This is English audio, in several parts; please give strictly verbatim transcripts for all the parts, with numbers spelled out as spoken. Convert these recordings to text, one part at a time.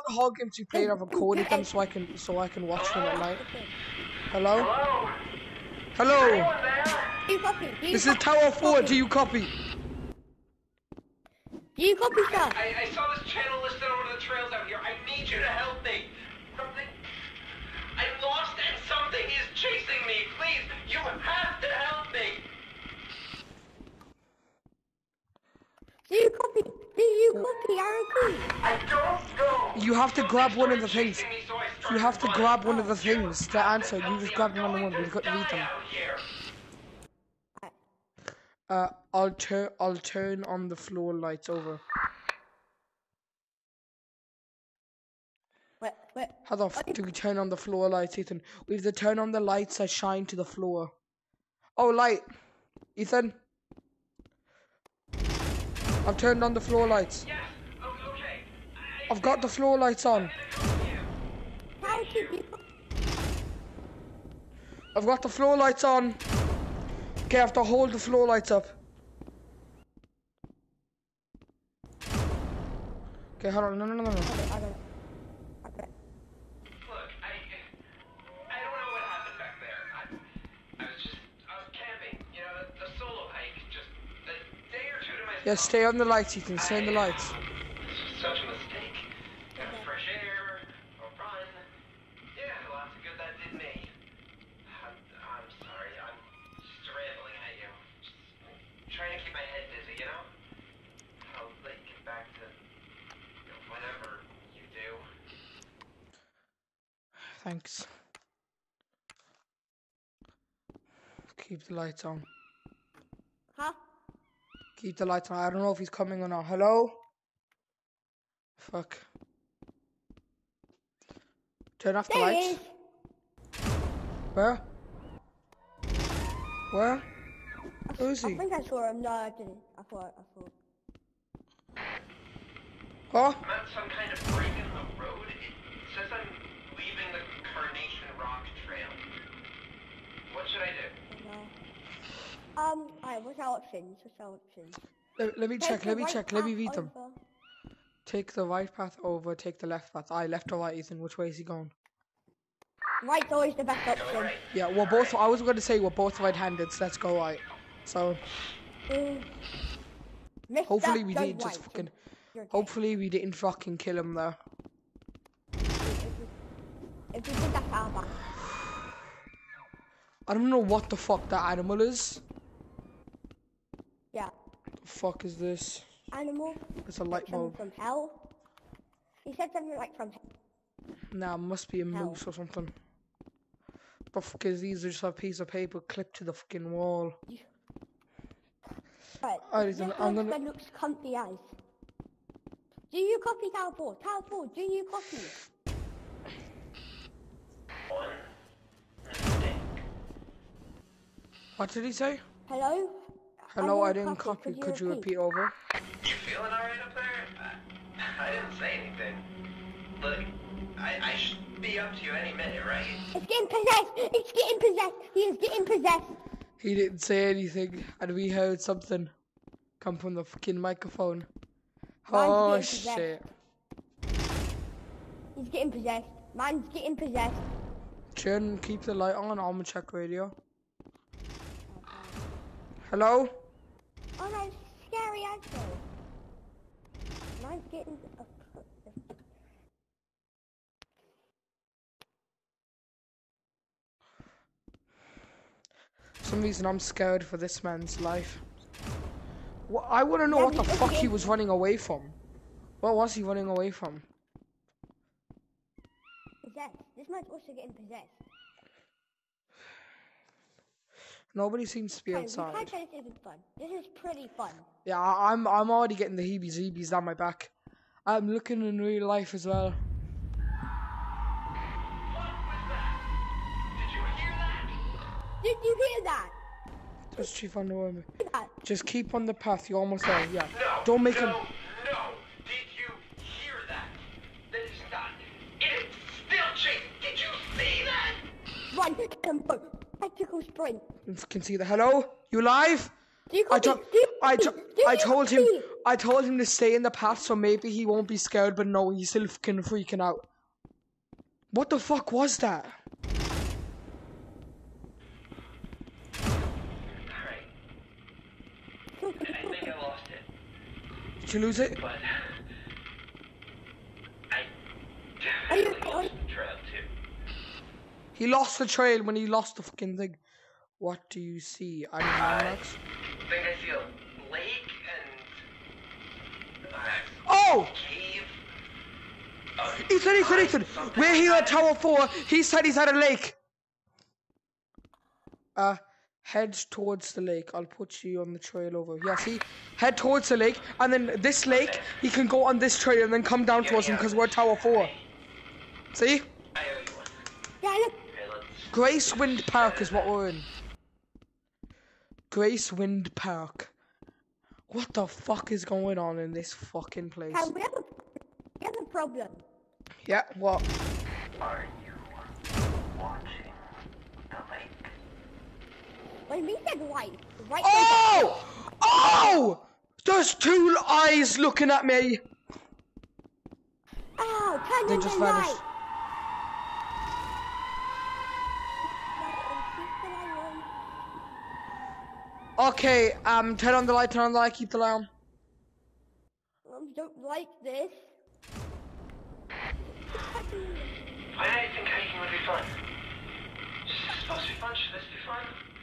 the whole games we played, I've recorded them so I can so I can watch them at night. Hello? Hello? Do you copy? Do you This copy? is Tower four, do you copy? Do you copy, sir? I, I saw this channel listed on one of the trails out here. I need you to help me. Something... I'm lost and something is chasing me. Please, you have to help me. Do you copy? Do you copy, Aaron? I don't know. You have to grab one of the Something things. started chasing me, so I You started have to running. grab one of the things to answer. You Help just me, grab I'm one of the going ones. We to couldn't read die them. out here. Uh, I'll turn. I'll turn on the floor lights over. Wait, wait. How the f do we turn on the floor lights, Ethan? We have to turn on the lights that shine to the floor. Oh, light, Ethan. I've turned on the floor lights. Yes, o- okay. I- I've got the floor lights on. I'm gonna go with you. How to be? I've got the floor lights on. Okay, I have to hold the floor lights up. Okay, hold on. No, no, no, no. no. Okay, I got it. Okay. Look, I, I don't know what happened back there. I, I was just, I was camping, you know, the, the solo hike, just a day or two to myself. Yeah, stay on the lights, Ethan. Stay on the lights. This was such a mistake. Got fresh air, a run. Yeah, lots of good that did me. I'm, I'm sorry, I'm just rambling at you. Just trying to keep my head busy, you know? I'll let you get back to, you know, whatever you do. Thanks. Keep the lights on. Huh? Keep the lights on. I don't know if he's coming or not. Hello? Fuck. Turn off the There he lights. is. Where? Where? Where is I he? think I saw him. No, I didn't. I thought. I thought. Oh? I'm at some kind of break in the road. It says I'm leaving the Carnation Rock Trail. What should I do? No. Um. Alright. What's our options? What's our options? Let, let me check. Take Let the me right check. Let me path read them. over. Take the right path over. Take the left path. Aye, left or right, Ethan. Which way is he going? Right's always the best option. Right. Yeah, we're both. I was going to say we're both right-handed, so let's go right. So Mm. Mister, hopefully we go didn't just right. fucking. You're dead. Hopefully we didn't fucking kill him there. If you did that, I'll back. I don't know what the fuck that animal is. Yeah. The fuck is this? Animal. It's a light Something bulb. from hell. He said something like from hell. Nah, must be a Hell. moose or something. But because these are just a piece of paper clipped to the fucking wall. But Alright, this then I'm monster gonna- looks comfy as. Do you copy Tower four? Tower four, do you copy? One mistake. What did he say? Hello? Hello, I didn't didn't copy. copy. Could you repeat over? You feeling alright up there? I, I didn't say anything. Look, I, I should be up to you any minute, right? It's getting possessed! It's getting possessed! He is getting possessed! He didn't say anything, and we heard something come from the fucking microphone. Mine's Oh getting possessed. shit! He's getting possessed. Mine's getting possessed. Turn, keep the light on. I'm gonna check radio. Hello? Oh no, it's scary actually. Mine's getting... Uh, For some reason, I'm scared for this man's life. Wha I want to know Yeah, what the because fuck he he is- was running away from. What was he running away from? possessed. This man's also getting possessed. Nobody seems to be Okay, we can't outside. say this isn't fun. This is pretty fun. Yeah, I- I'm I'm already getting the heebie-jeebies down my back. I'm looking in real life as well. Did you hear that? Did you hear that? Just Chief Underwoman. Hear that? Just keep on the path. You're almost there. Yeah. No. Don't make no, him. No. Did you hear that? That is not. It is still chasing. Did you see that? Run, tempo, tactical sprint. You can see the hello. You live? Do you I copy? don't. Do you I, t- Do I you told him see? I told him to stay in the path so maybe he won't be scared, but no, he's still fucking freaking out. What the fuck was that? Alright. I think I lost it. Did you lose it? But I Are you- definitely lost the trail too. He lost the trail when he lost the fucking thing. What do you see? I don't know, I Max. think I see a lake and uh, Oh! cave. Uh, Ethan, Ethan, Ethan! something We're like here at that. Tower four. He said he's at a lake. Uh, head towards the lake. I'll put you on the trail over. Yeah, see? Head towards the lake, and then this lake, he can go on this trail and then come down to us because we're at Tower four. See? I owe you one. Yeah, look. Okay, let's. Gracewind Park is what we're in. Gracewind Park. What the fuck is going on in this fucking place? Hey, we have a, we have a problem. Yeah, what? Are you watching the lake? When we said right, right. Oh! Oh! There's two eyes looking at me. Oh, turn They on just the vanished. light. Keep the light on. Okay, um, turn on the light, turn on the light, keep the light on. Um, don't like this. Why do you think hiking would be fun? Is this supposed to be fun? Should this be fun?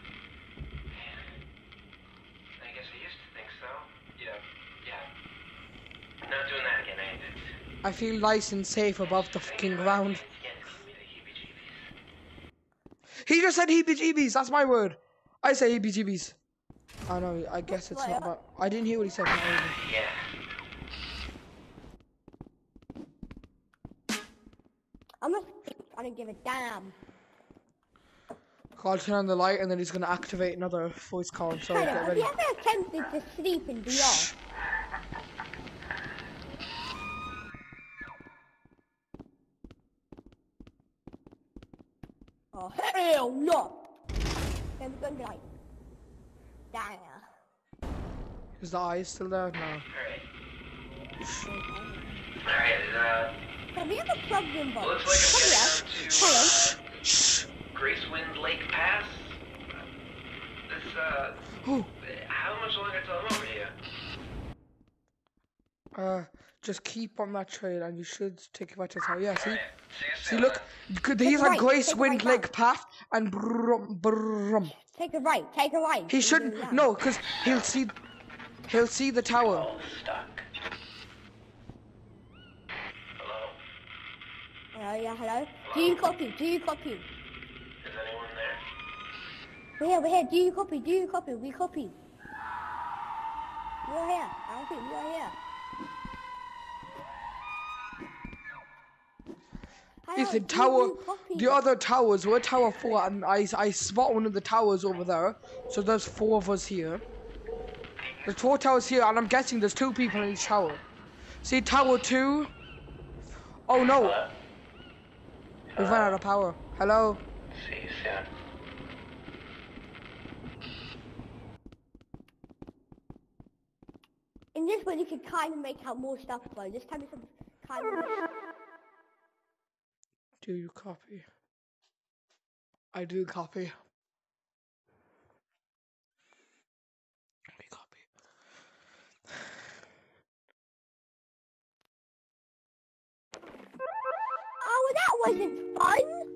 I guess I used to think so. Yeah, yeah. Not doing that again, I did. I feel nice and safe above the fucking ground. Again, it's giving me the heebie-jeebies. He just said heebie-jeebies, that's my word. I say heebie-jeebies. I know, I guess it's not about... I didn't hear what he said. Not really. Yeah. I'm not. I don't give a damn. I'll turn on the light and then he's gonna activate another voice call, so Tyler, get have ready. you ever attempted to sleep in V R? Oh hell no! Then we're gonna be like, damn. Is the eye still there? No. Alright. Alright, uh, So we have a problem, Bob. looks like I'm Hurry getting up. to Hello. uh, Gracewind Lake Pass. This, uh, Oh, how much longer till I'm over here? uh, just keep on that trail and you should take it back to the tower. Yeah, see? Alright, see you See, soon. look, good- he's right, at take Grace the Wind right Lake Path and brum, brum. Take a right. Take a right. He shouldn't, no, because he'll see, he'll see the tower. All stuck. Hello? Hello, yeah, hello. Do you copy? Do you copy? Is anyone there? We're here, we're here. Do you copy? Do you copy? We copy. We're here. I don't think we are here. Hello, Ethan, do tower, you copy? the other towers, we're Tower four and I, I spot one of the towers over there. So there's four of us here. There's four towers here and I'm guessing there's two people in each tower. See, Tower two. Oh no, Hello? we've run out of power. Hello? See you soon. In this one, you can kind of make out more stuff, though. Just tell me some kind of... Do you copy? I do copy. We copy. Oh, that wasn't fun!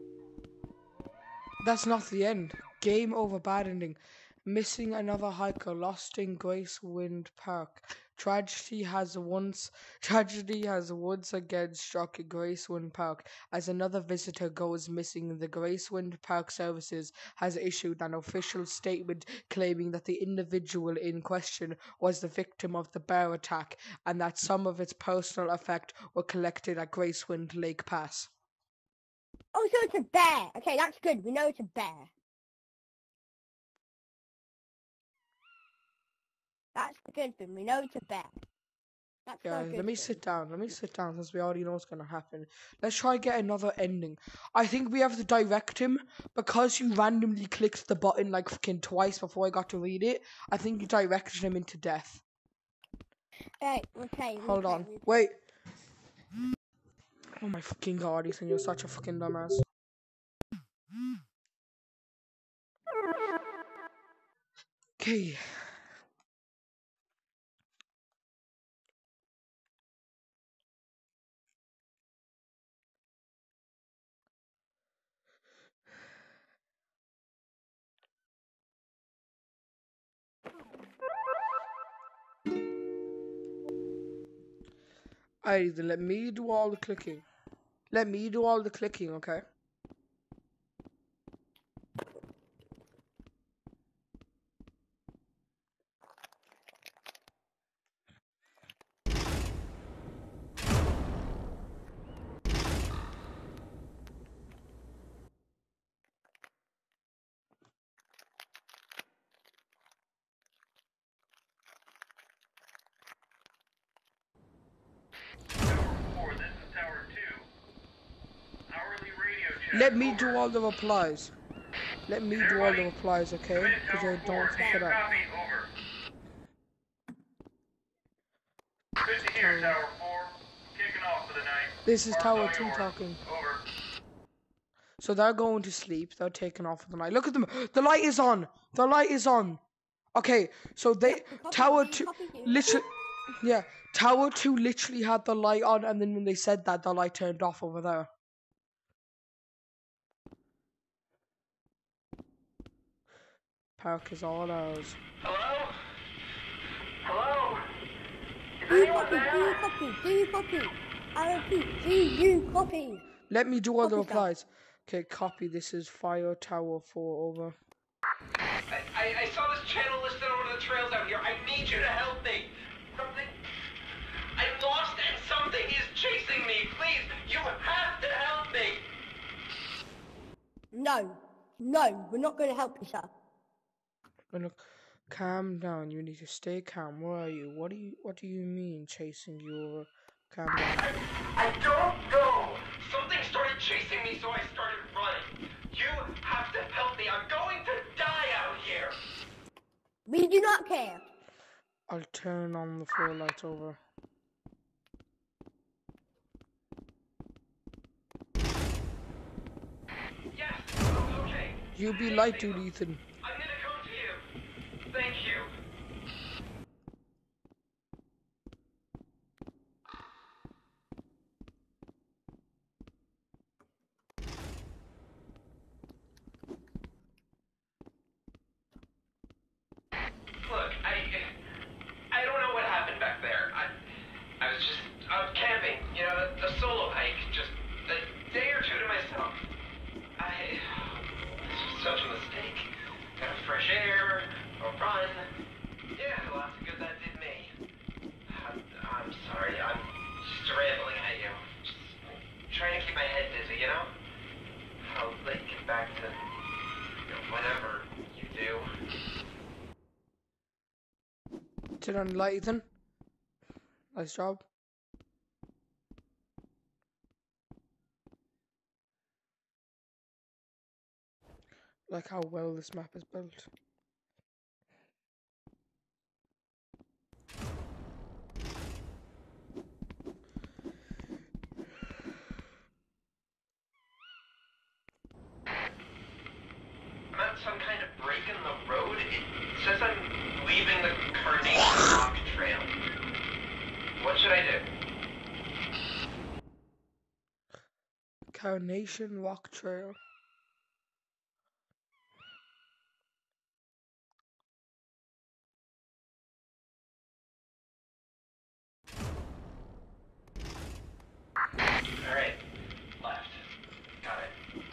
That's not the end. Game over, bad ending. Missing another hiker, lost in Gracewind Park. Tragedy has once tragedy has once again struck Gracewind Park as another visitor goes missing. The Gracewind Park Services has issued an official statement claiming that the individual in question was the victim of the bear attack and that some of its personal effects were collected at Gracewind Lake Pass. Oh, so it's a bear. Okay, that's good. We know it's a bear. That's the good thing. We know it's a bear. That's Yeah, so good. let me Finn. sit down. Let me sit down since we already know what's gonna happen. Let's try get another ending. I think we have to direct him because you randomly clicked the button like fucking twice before I got to read it. I think you directed him into death. Right, okay. Hold replay, on. replay. Wait. Oh my fucking god, Ethan, you're such a fucking dumbass. Okay. Alright, then let me do all the clicking. Let me do all the clicking, okay? Four, this is Tower two. Hourly radio check. Let me Over. do all the replies. Let me do all the replies, okay? Because I don't fuck it up. Copy, over. Good to hear, Tower four. Kicking off for the night. This is Mark's Tower all two yours. talking. Over. So they're going to sleep. They're taking off for the night. Look at them. The light is on. The light is on. Okay, so they Copy Tower you, two copy you. literally, yeah. Tower two literally had the light on, and then when they said that, the light turned off over there. Park is all ours. Hello? Hello? Is Do you anyone copy? Do you there? copy? Do you copy? I repeat, do you copy? Let me do all the Copy, sir. replies. Okay, copy. This is Fire Tower four over. I, I, I saw this channel listed on one of the trails out here. I need you to help me. Something... I'm lost and something is chasing me. Please, you have to help me. No, no, we're not going to help you, sir. And look, calm down. You need to stay calm. Where are you? What do you What do you mean chasing you over? Calm down. I, I don't know. Something started chasing me, so I started running. You have to help me. I'm going to die out here. We do not care. I'll turn on the floor lights over. Yes. Oh, okay. You be light duty, Ethan. I'm gonna come to you. Thank you. Look, I I don't know what happened back there. I I was just out camping, you know, a, a solo hike, just a day or two to myself. I this was such a mistake. Got fresh air, a run. Yeah, lots of good that did me. I'm, I'm sorry, I'm just rambling at you. Just trying to keep my head busy, you know? I'll let you get back to you know, whatever you do. Turn on the light, Ethan. Nice job. Like how well this map is built. I'm at some kind of break in the road. It says I'm leaving the Carnation Rock Trail. What should I do? Carnation Rock Trail. Alright. Left. Got it.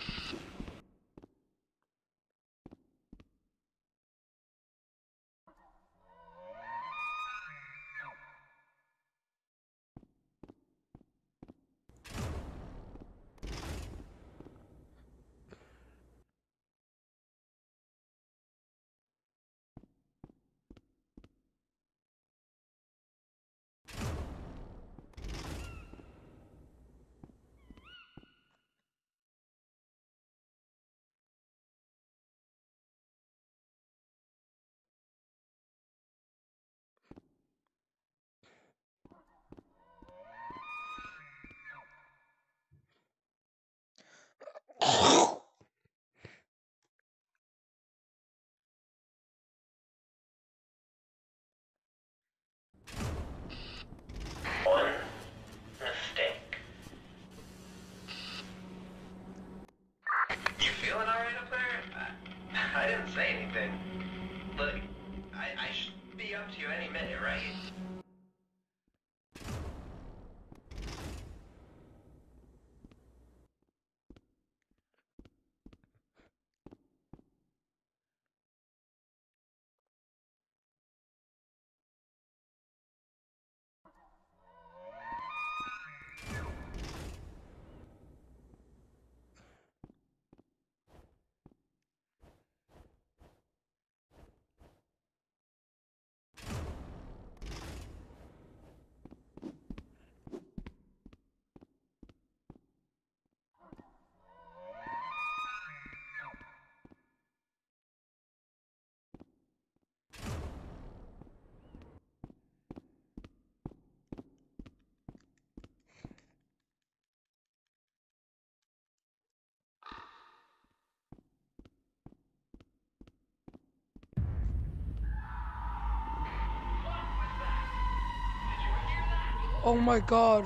Oh my god.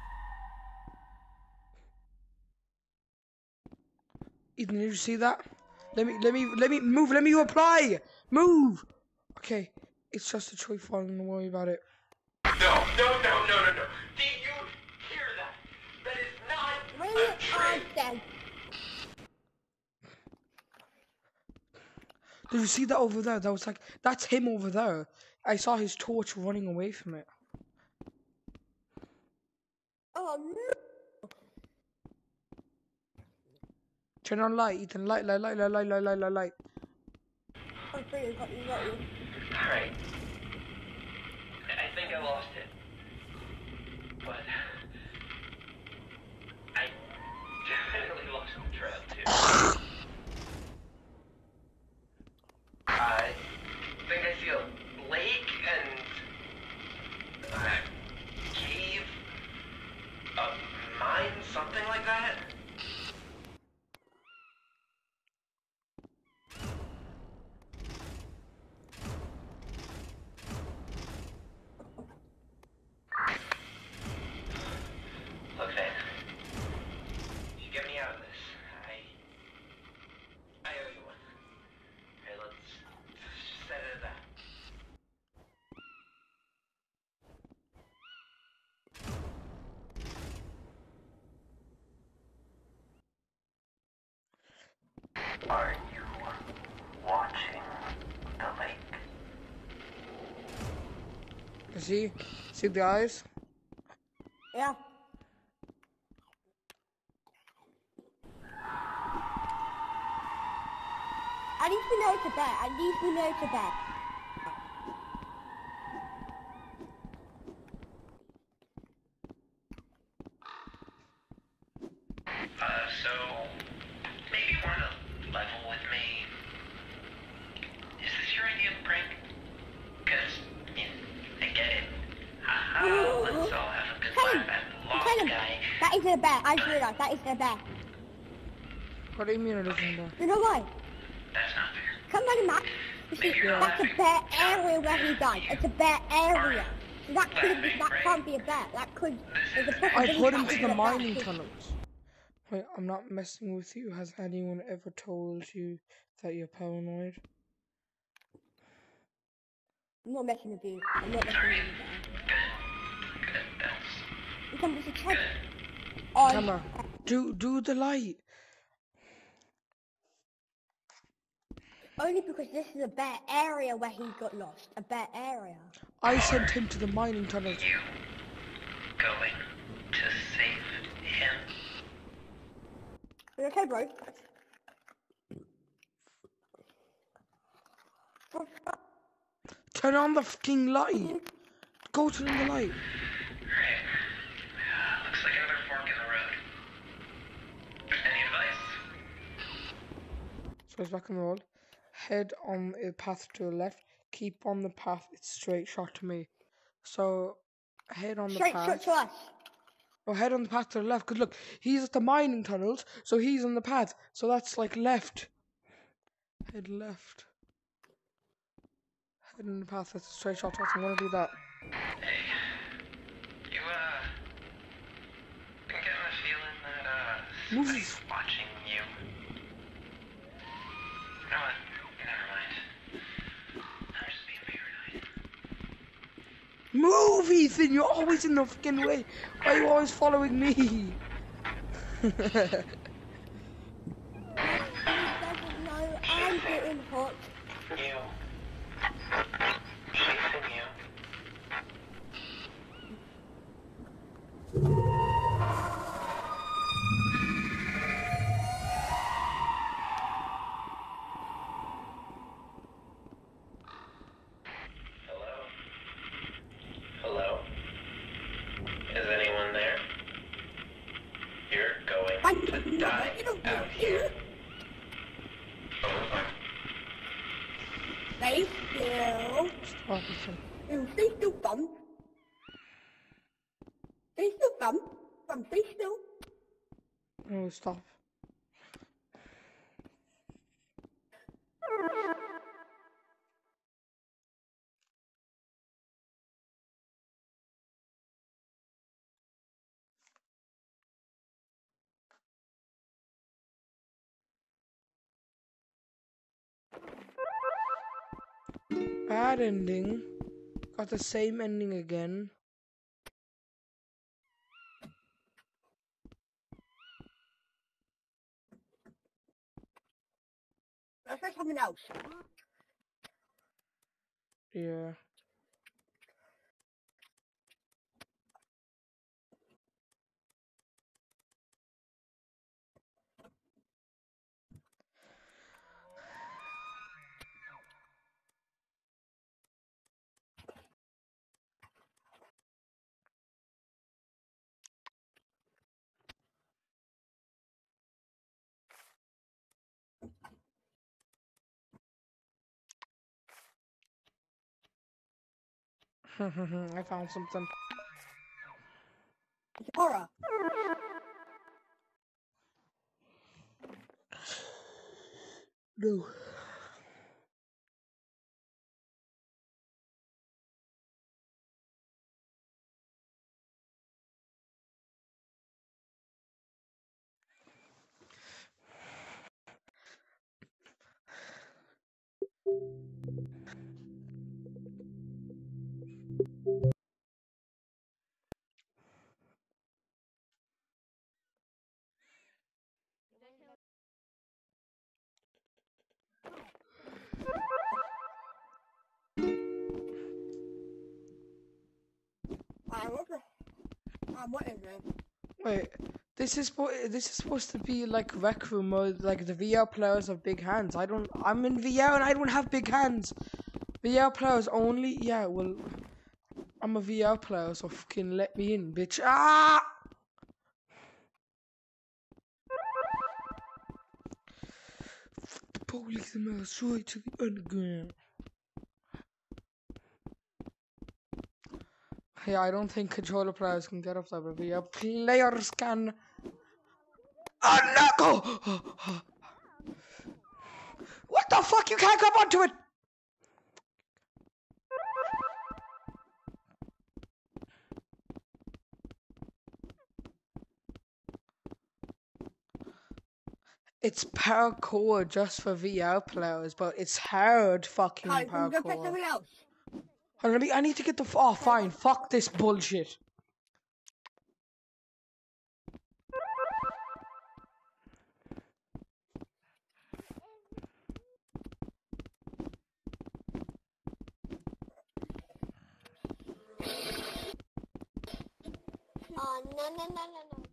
Ethan, did you see that? Let me, let me, let me move. Let me reply. Move. Okay, it's just a tree falling. Don't worry about it. No, no, no, no, no, no. Do you hear that? That is not Really? a tree. I'm dead. Did you see that over there? That was like, that's him over there. I saw his torch running away from it. Oh no. Turn on light, Ethan. Light, light, light, light, light, light, light, light, light. I'm free. Got you. Got you. Alright. I think I lost it. But I definitely lost the trail too. I think I see a lake and a cave, a mine, something like that. Look, man. You get me out of this. I... I owe you one. Okay, let's just set it at that. Are you watching the lake? You see? See the eyes? Yeah. At least we know it's a bear. At least we know it's a bear. Uh, so... maybe you want to level with me. Is this your idea of prank? Because, you know, I get it. Haha, let's all have a good Tell him. laugh at the Tell lost him. guy. That isn't a bear. I just realized that isn't a bear. What do you mean it isn't there? You know why? That's not fair. Come on the map. You see, Maybe you're that's a laughing. bear area where he died. It's a bear area. So that could have Laughing, that right? can't be a bear. That could there's a I I possibility put that him could to be the a bear. mining tunnels. Wait, I'm not messing with you. Has anyone ever told you that you're paranoid? I'm not messing with you. I'm not messing with you. Good. Good. That's... You can just check. On Camera, do do the light. only because this is a bear area where he got lost. A bear area. I sent him to the mining tunnels. You going to save him? You okay, bro? Turn on the fucking light. Go turn on the light. Right. Uh, looks like another fork in the road. Any advice? So it's back on the road. Head on a path to the left. Keep on the path. It's straight shot to me. So head on the Straight path. shot to us. Oh, head on the path to the left. Cause look, he's at the mining tunnels, so he's on the path. So that's like left. Head left. Head on the path. That's a straight shot to us. I'm gonna do that. Hey, you, uh, been getting the feeling that, uh, Move. somebody's watching you. You know what? Never mind. I'm just being paranoid. Move, Ethan! You're always in the fucking way. Why are you always following me? He doesn't know I'm getting hot. You. Chasing you. Hello? Hello? Is anyone there? You're going to die out here. Over. Stay still. Stop, Ethan. You stay still, bum. Stay still, bum. Bum, stay still. No, stop. Bad ending. Got the same ending again. Let's try something else. Yeah. I found something. It's horror. No. I look at. Um, what is it? Wait. This is spo- this is supposed to be like Rec Room mode, like the V R players have big hands. I don't. I'm in V R and I don't have big hands. V R players only. Yeah. Well, I'm a V R player, so fucking let me in, bitch. Ah! The police are straight to the underground. Yeah, I don't think controller players can get up there, but V R players can. Oh no! Oh. What the fuck? You can't grab onto it! It's parkour just for V R players, but it's hard fucking Kai, can we go try parkour. something else? Hold on, let me, I need to get the. F- oh, fine. Fuck this bullshit. Oh, no, no, no, no, no.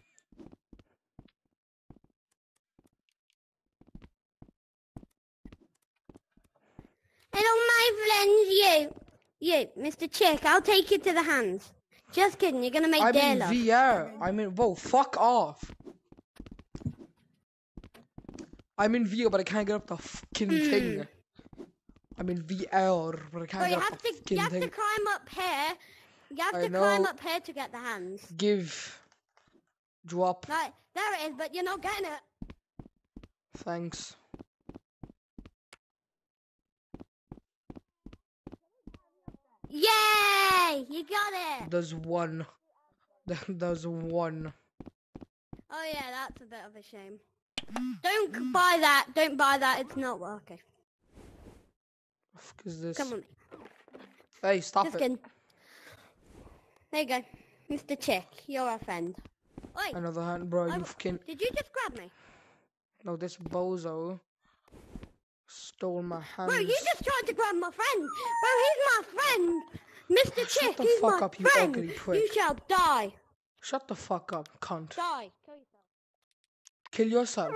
Hello, my friends, you. You, Mister Chick, I'll take you to the hands. Just kidding, you're gonna make I'm their in love. V R. I'm in. Whoa, fuck off. I'm in V R, but I can't get up the fucking Hmm. thing. I'm in V R, but I can't Oh, you get up have the to, fucking you have thing. to climb up here. You have I to climb know. up here to get the hands. Give. Drop. Right, there it is, but you're not getting it. Thanks. Yay! You got it! There's one. There's one. Oh yeah, that's a bit of a shame. Don't buy that, don't buy that, it's not working. What the fuck is this? Come on. Hey, stop Just it. kidding. There you go. Mister Chick, you're our friend. Oi, Another hand, bro. I- You fucking. did you just grab me? No, this bozo stole my hands. Bro, you just tried to grab my friend. Bro, he's my friend. Mister Shut Chick, the he's fuck my up, you friend. ugly prick. You shall die. Shut the fuck up, cunt. Die. Kill Kill yourself. yourself.